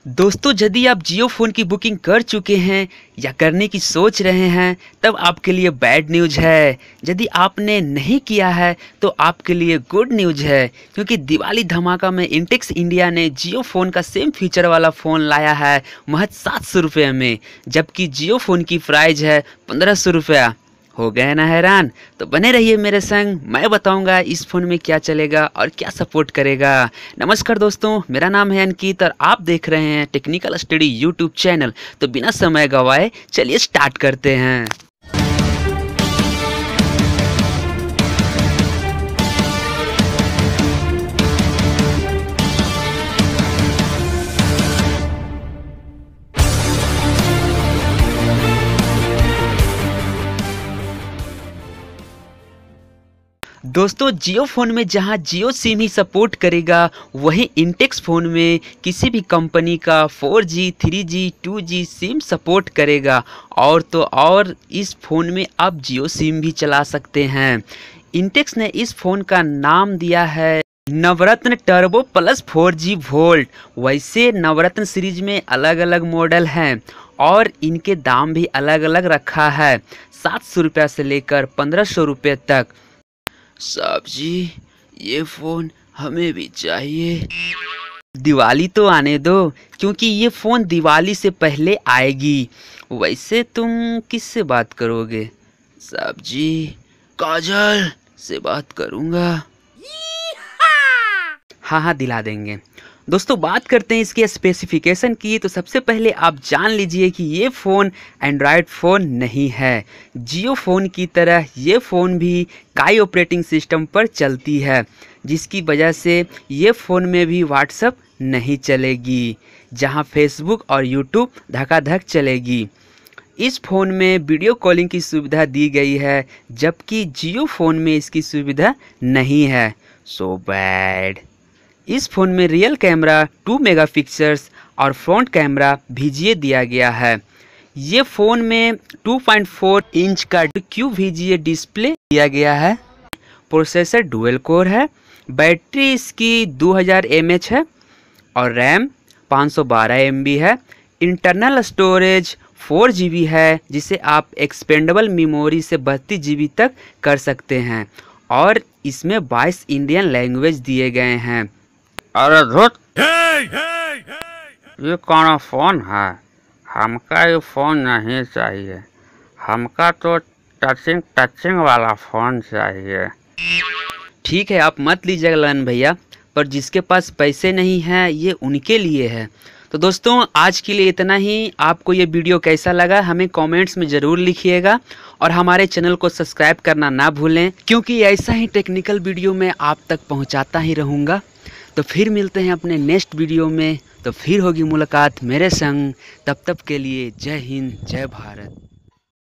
दोस्तों, यदि आप जियो फ़ोन की बुकिंग कर चुके हैं या करने की सोच रहे हैं तब आपके लिए बैड न्यूज़ है। यदि आपने नहीं किया है तो आपके लिए गुड न्यूज़ है, क्योंकि दिवाली धमाका में इंटेक्स इंडिया ने जियो फ़ोन का सेम फीचर वाला फ़ोन लाया है महज 700 रुपये में, जबकि जियो फ़ोन की प्राइस है 1500 रुपया। हो गए ना हैरान? तो बने रहिए मेरे संग, मैं बताऊंगा इस फ़ोन में क्या चलेगा और क्या सपोर्ट करेगा। नमस्कार दोस्तों, मेरा नाम है अंकित और आप देख रहे हैं टेक्निकल स्टडी यूट्यूब चैनल। तो बिना समय गवाए चलिए स्टार्ट करते हैं। दोस्तों, जियो फ़ोन में जहां जियो सिम ही सपोर्ट करेगा, वहीं इंटेक्स फ़ोन में किसी भी कंपनी का 4G, 3G, 2G SIM support करेगा। और तो और इस फ़ोन में आप जियो सिम भी चला सकते हैं। इंटेक्स ने इस फ़ोन का नाम दिया है नवरत्न टर्बो प्लस 4G वोल्ट। वैसे नवरत्न सीरीज में अलग अलग मॉडल हैं और इनके दाम भी अलग अलग रखा है, 700 रुपये से लेकर 1500 रुपये तक। साहब जी, ये फ़ोन हमें भी चाहिए। दिवाली तो आने दो, क्योंकि ये फ़ोन दिवाली से पहले आएगी। वैसे तुम किससे बात करोगे? साहब जी, काजल से बात करूँगा। हाँ हाँ, दिला देंगे। दोस्तों, बात करते हैं इसके स्पेसिफिकेशन की। तो सबसे पहले आप जान लीजिए कि ये फ़ोन एंड्रॉयड फ़ोन नहीं है। जियो फ़ोन की तरह ये फ़ोन भी काई ऑपरेटिंग सिस्टम पर चलती है, जिसकी वजह से ये फ़ोन में भी व्हाट्सएप नहीं चलेगी, जहां फेसबुक और यूट्यूब धकाधक चलेगी। इस फ़ोन में वीडियो कॉलिंग की सुविधा दी गई है, जबकि जियो फ़ोन में इसकी सुविधा नहीं है। So bad. इस फ़ोन में रियल कैमरा 2 मेगापिक्सल्स और फ्रंट कैमरा VGA दिया गया है। ये फ़ोन में 2.4 इंच का QVGA डिस्प्ले दिया गया है। प्रोसेसर डुअल कोर है। बैटरी इसकी 2000 mAh है और रैम 512 MB है। इंटरनल स्टोरेज 4 GB है, जिसे आप एक्सपेंडेबल मेमोरी से 32 GB तक कर सकते हैं। और इसमें 22 इंडियन लैंग्वेज दिए गए हैं। अरे धुत, ये कौन फ़ोन है? हमका ये फ़ोन नहीं चाहिए। हमका तो टचिंग वाला फ़ोन चाहिए। ठीक है, आप मत लीजिएगा लन भैया, पर जिसके पास पैसे नहीं हैं ये उनके लिए है। तो दोस्तों, आज के लिए इतना ही। आपको ये वीडियो कैसा लगा हमें कमेंट्स में ज़रूर लिखिएगा और हमारे चैनल को सब्सक्राइब करना ना भूलें, क्योंकि ऐसा ही टेक्निकल वीडियो मैं आप तक पहुंचाता ही रहूँगा। तो फिर मिलते हैं अपने नेक्स्ट वीडियो में। तो फिर होगी मुलाकात मेरे संग। तब तक के लिए जय हिंद, जय भारत।